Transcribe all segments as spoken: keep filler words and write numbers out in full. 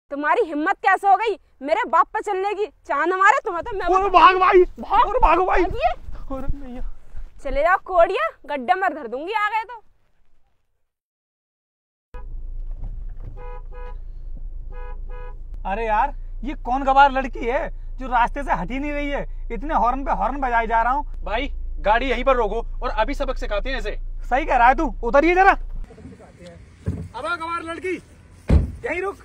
तुम्हारी हिम्मत कैसे हो गई मेरे बाप पे चलने की? चांद मारे तुम्हें तो मैं और भाग भाई, भाग और भागो भाई। और चले जाओ कोड़िया, गड्ढे में धर दूंगी आ गए तो। अरे यार ये कौन गवार लड़की है जो रास्ते से हट ही नहीं रही है? इतने हॉर्न पे हॉर्न बजाए जा रहा हूँ। भाई गाड़ी यहीं पर रोको और अभी सबक सिखाते हैं इसे। सही कह रहा है तू, उतरिए जरा। अब गवार लड़की यहीं रुक।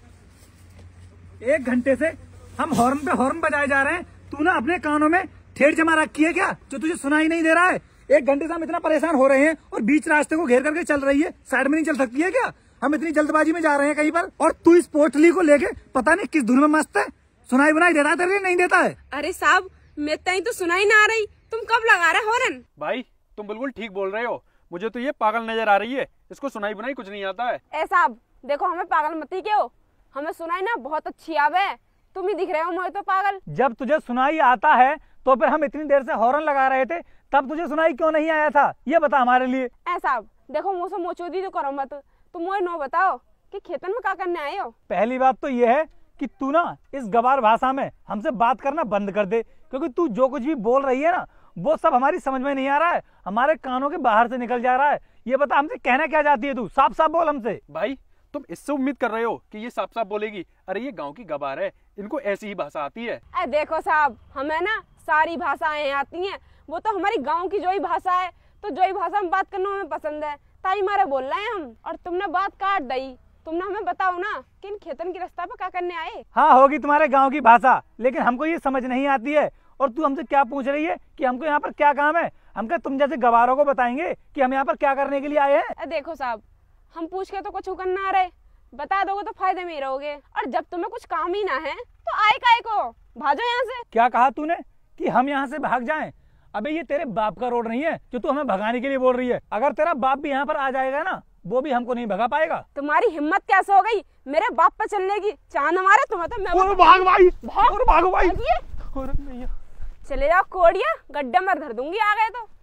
एक घंटे से हम हॉर्न पे हॉर्न बजाए जा रहे हैं, तू ना अपने कानों में ठेठ जमा रखी है क्या जो तुझे सुनाई नहीं दे रहा है? एक घंटे से हम इतना परेशान हो रहे हैं और बीच रास्ते को घेर करके चल रही है, साइड में नहीं चल सकती है क्या? हम इतनी जल्दबाजी में जा रहे हैं कहीं पर, और तू इस पोटली को लेके पता नहीं किस धुन में मस्त है। सुनाई बुनाई देता है तेरे? नहीं देता है। अरे साहब मैं तई तो सुनाई ना आ रही, तुम कब लगा रहे हॉर्न? भाई तुम बिल्कुल ठीक बोल रहे हो, मुझे तो ये पागल नजर आ रही है, इसको सुनाई बुनाई कुछ नहीं आता है। ए साहब देखो हमें पागल मत ही क्यों, हमें सुनाई ना बहुत अच्छी आवे, तुम ही दिख रहे हो मुझे तो पागल। जब तुझे सुनाई आता है तो फिर हम इतनी देर से हॉर्न लगा रहे थे, तब तुझे सुनाई क्यों नहीं आया था ये बता हमारे लिए। ए साहब देखो मुँह से मोचोदी तो करो मत, तुम मुझे नो बताओ कि खेतन में क्या करने आए हो? पहली बात तो ये है कि तू ना इस गवार भाषा में हमसे बात करना बंद कर दे, क्योंकि तू जो कुछ भी बोल रही है ना वो सब हमारी समझ में नहीं आ रहा है, हमारे कानों के बाहर से निकल जा रहा है। ये बता हमसे कहना क्या चाहती है तू? साफ साफ बोल हमसे। भाई तुम इससे उम्मीद कर रहे हो कि ये साफ साफ बोलेगी? अरे ये गांव की गवार है, इनको ऐसी ही भाषा आती है। ए देखो साहब हमें ना सारी भाषाएं आती हैं, वो तो हमारी गाँव की जो ही भाषा है, तो जो ही भाषा में बात करना हमें पसंद है, ताई मारे बोल रहे हैं हम, और तुमने बात काट दी। तुमने हमें बताओ ना कि इन खेतन की रास्ता पे क्या करने आए? हाँ होगी तुम्हारे गांव की भाषा, लेकिन हमको ये समझ नहीं आती है। और तू हमसे क्या पूछ रही है कि हमको यहाँ पर क्या काम है? हम क्या तुम जैसे गवारों को बताएंगे कि हम यहाँ पर क्या करने के लिए आए हैं? देखो साहब हम पूछ के तो कुछ करना आ रहे, बता दोगे तो फायदे में ही रहोगे, और जब तुम्हें कुछ काम ही ना है तो आए काहे को? भागो यहाँ से। क्या कहा तूने कि हम यहाँ से भाग जाएं? अबे ये तेरे बाप का रोड नहीं है जो तू हमें भगाने के लिए बोल रही है। अगर तेरा बाप भी यहाँ पर आ जाएगा ना वो भी हमको नहीं भगा पाएगा। तुम्हारी हिम्मत कैसे हो गई मेरे बाप पे चलने की? चांद मारे तुम्हें तो मैं और भाग भाई, भाग और भागो भाई। और चले जाओ कोड़िया, गड्ढे में धर दूंगी आ गए तो।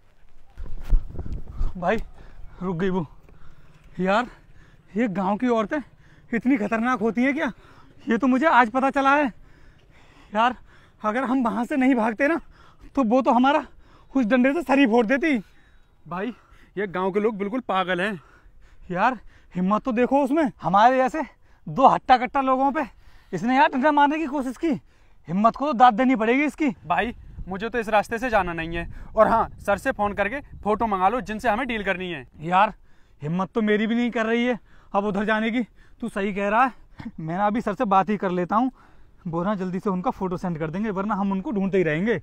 भाई रुक गई वो। यार ये गांव की औरतें इतनी खतरनाक होती हैं क्या? ये तो मुझे आज पता चला है। यार अगर हम वहां से नहीं भागते ना तो वो तो हमारा उस डंडे से सर ही फोड़ देती। भाई ये गांव के लोग बिल्कुल पागल हैं। यार हिम्मत तो देखो उसमें, हमारे जैसे दो हट्टा कट्टा लोगों पे इसने यार डंडा मारने की कोशिश की। हिम्मत को तो दाद देनी पड़ेगी इसकी। भाई मुझे तो इस रास्ते से जाना नहीं है, और हाँ सर से फोन करके फोटो मंगा लो जिनसे हमें डील करनी है। यार हिम्मत तो मेरी भी नहीं कर रही है अब उधर जाने की। तू सही कह रहा है, मैं अभी सर से बात ही कर लेता हूँ, बोलना जल्दी से उनका फोटो सेंड कर देंगे वरना हम उनको ढूंढते ही रहेंगे।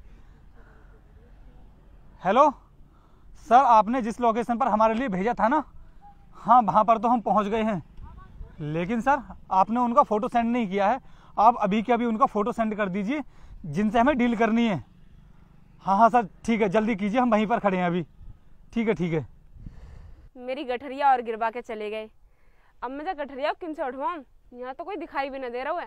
हेलो सर, आपने जिस लोकेशन पर हमारे लिए भेजा था ना, हाँ वहाँ पर तो हम पहुँच गए हैं, लेकिन सर आपने उनका फ़ोटो सेंड नहीं किया है। आप अभी के अभी उनका फ़ोटो सेंड कर दीजिए जिनसे हमें डील करनी है। हाँ हाँ सर ठीक है, जल्दी कीजिए, हम वहीं पर खड़े हैं अभी। ठीक है ठीक है। मेरी गठरिया और गिरवा के चले गए, अब मैं जो गठरिया किन से उठवाऊं? यहाँ तो कोई दिखाई भी न दे रहा है।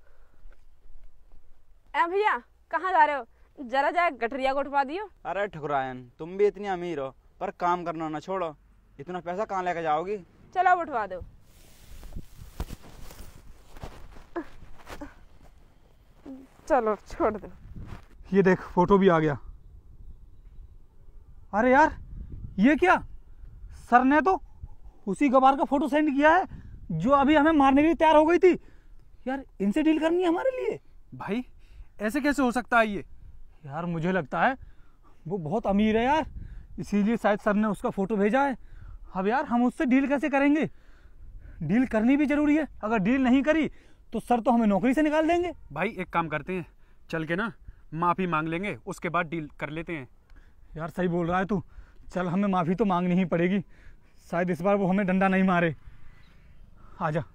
ए भैया कहाँ जा रहे हो? जरा जा गठरिया को उठवा दियो। अरे ठुकरायन, तुम भी इतनी अमीर हो पर काम करना ना छोड़ो, इतना पैसा कहाँ लेकर जाओगी? चलो अब उठवा दो। चलो छोड़ दो। ये देख फोटो भी आ गया। अरे यार ये क्या, सर ने तो उसी गवार का फोटो सेंड किया है जो अभी हमें मारने के लिए तैयार हो गई थी। यार इनसे डील करनी है हमारे लिए। भाई ऐसे कैसे हो सकता है ये? यार मुझे लगता है वो बहुत अमीर है यार, इसीलिए शायद सर ने उसका फोटो भेजा है। अब यार हम उससे डील कैसे करेंगे? डील करनी भी जरूरी है, अगर डील नहीं करी तो सर तो हमें नौकरी से निकाल देंगे। भाई एक काम करते हैं, चल के ना माफ़ी मांग लेंगे, उसके बाद डील कर लेते हैं। यार सही बोल रहा है तू, चल हमें माफ़ी तो मांगनी ही पड़ेगी, शायद इस बार वो हमें डंडा नहीं मारे। आजा।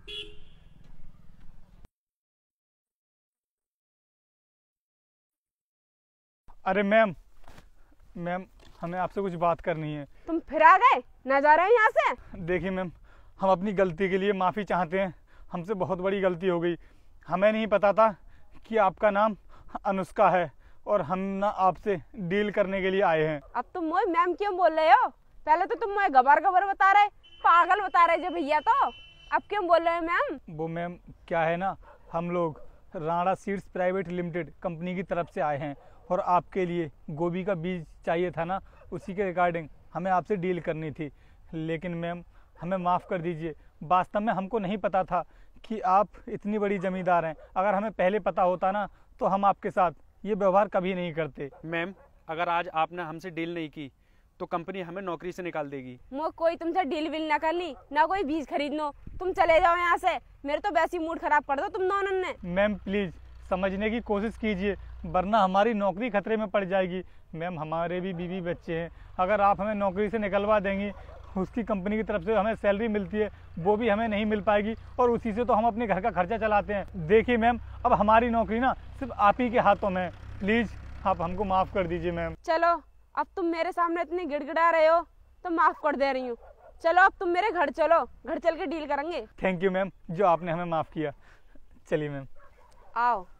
अरे मैम मैम हमें आपसे कुछ बात करनी है। तुम फिर आ गए, ना जा रहे हो यहाँ से? देखिए मैम, हम अपनी गलती के लिए माफ़ी चाहते हैं, हमसे बहुत बड़ी गलती हो गई। हमें नहीं पता था कि आपका नाम अनुष्का है और हम ना आपसे डील करने के लिए आए हैं। अब तुम मुझे मैम क्यों बोल रहे हो? पहले तो तुम मुझे गबर गबर बता रहे, पागल बता रहे जो भैया। तो अब क्यों बोल रहे हैं मैम? वो मैम क्या है ना, हम लोग Rana seeds private limited company की तरफ से आए हैं और आपके लिए गोभी का बीज चाहिए था ना, उसी के रिगार्डिंग हमें आपसे डील करनी थी। लेकिन मैम हमें माफ़ कर दीजिए, वास्तव में हमको नहीं पता था कि आप इतनी बड़ी ज़मींदार हैं। अगर हमें पहले पता होता ना तो हम आपके साथ ये व्यवहार कभी नहीं करते। मैम अगर आज आपने हमसे डील नहीं की तो कंपनी हमें नौकरी से निकाल देगी। मैं कोई तुमसे डील विल ना कर ली, ना कोई बीज खरीद लो, तुम चले जाओ यहाँ से। मेरे तो वैसे ही मूड खराब कर दो तुम दोनों ने। मैम प्लीज़ समझने की कोशिश कीजिए, वरना हमारी नौकरी खतरे में पड़ जाएगी। मैम हमारे भी बीवी बच्चे हैं, अगर आप हमें नौकरी से निकलवा देंगी, उसकी कंपनी की तरफ से हमें सैलरी मिलती है वो भी हमें नहीं मिल पाएगी और उसी से तो हम अपने घर का खर्चा चलाते हैं। देखिए मैम अब हमारी नौकरी ना सिर्फ आप ही के हाथों में है, प्लीज़ आप हमको माफ़ कर दीजिए मैम। चलो अब तुम मेरे सामने इतनी गिड़गिड़ा रहे हो तो माफ कर दे रही हूँ। चलो अब तुम मेरे घर चलो, घर चल के डील करेंगे। थैंक यू मैम जो आपने हमें माफ़ किया। चलिए मैम आओ।